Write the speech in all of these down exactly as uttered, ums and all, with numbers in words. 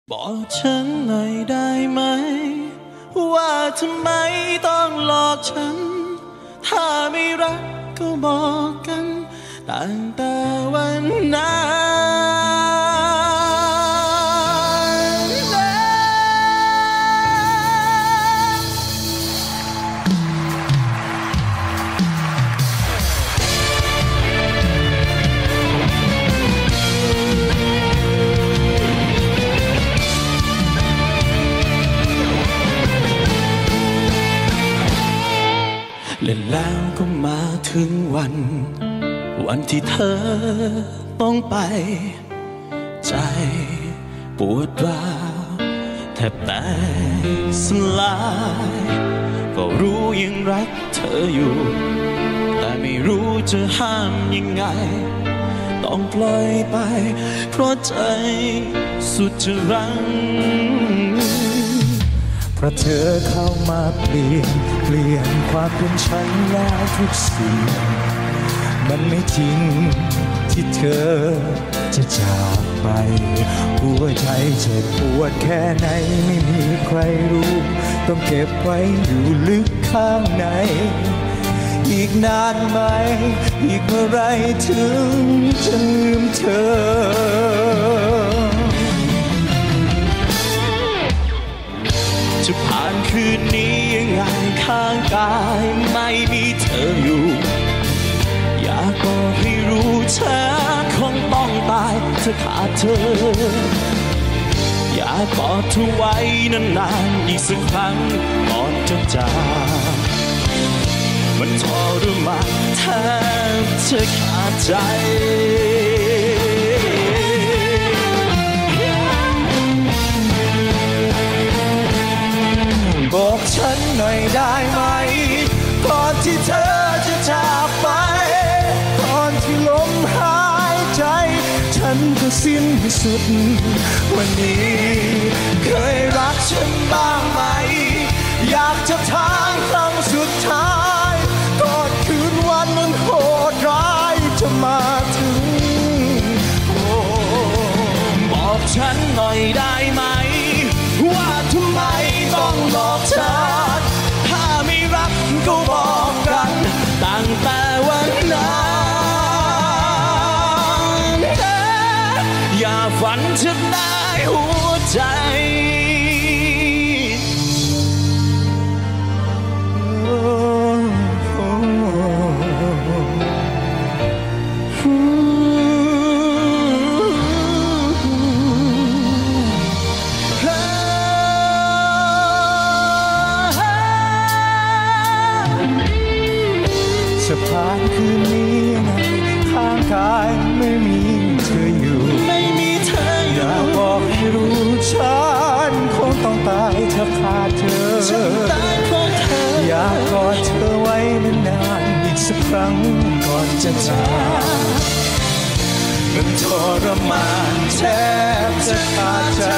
บอกฉันหน่อยได้ไหมว่าทำไมต้องหลอกฉันถ้าไม่รักก็บอกกันตั้งแต่วันนั้นและแล้วก็มาถึงวันวันที่เธอต้องไปใจปวดร้าวแทบแตกสลายก็รู้ยังรักเธออยู่แต่ไม่รู้จะห้ามยังไงต้องปล่อยไปเพราะใจสุดจะรั้งเพราะเธอเข้ามาเปลี่ยนเปลี่ยนความเป็นฉันแล้วทุกสิ่งมันไม่จริงที่เธอจะจากไปหัวใจเจ็บปวดแค่ไหนไม่มีใครรู้ต้องเก็บไว้อยู่ลึกข้างในอีกนานไหมอีกเมื่อไรถึงจะลืมเธอจะผ่านคืนนี้ยังไงข้างกายไม่มีเธออยู่อยากบอกให้รู้เธอคงต้องตายถ้าขาดเธออยากกอดเธอไว้นานๆอีกสักครั้งก่อนจะจากมันทรมานแทบจะขาดใจบอกฉันหน่อยได้ไหมก่อนที่เธอจะจากไปก่อนที่ลมหายใจฉันจะสิ้นสุดวันนี้เคยรักฉันบ้างไหมอยากจะทางครั้งสุดท้ายก่อนคืนวันมันโหดร้ายจะมาถึงบอกฉันหน่อยได้ไหมว่าทำไมต้องหลอกฉันถ้าไม่รักก็บอกกันตั้งแต่วันนั้นอย่าฝันจะได้หัวใจจะผ่านคืนนี้ไงข้างกายไม่มีเธออยู่ไม่มีเธออยู่อยากบอกให้รู้ฉันคงต้องตายถ้าขาดเธอฉันตายเพราะเธออยากกอดเธอไว้นานๆอีกสักครั้งก่อนจะจากมันทรมานแทบจะขาดใจ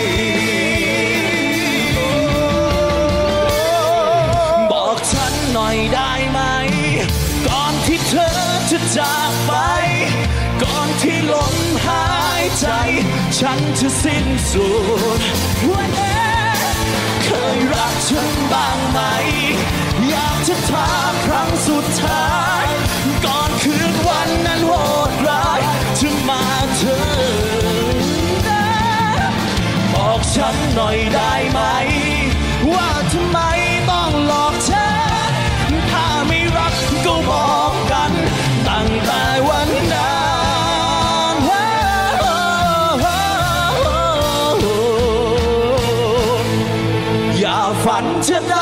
บอกฉันหน่อยได้ไหมก่อนที่เธอจะจากไปก่อนที่ลมหายใจฉันจะสิ้นสุดวันนี้เคยรักฉันบ้างไหมอยากจะถามครั้งสุดท้ายก่อนคืนวันนั้นโหดร้ายจะมาถึงบอกฉันหน่อยได้ไหมว่าทำไมต้องหลอกฉันถ้าไม่รักก็บอกกันตั้งแต่วันนั้นอย่าฝันจะได้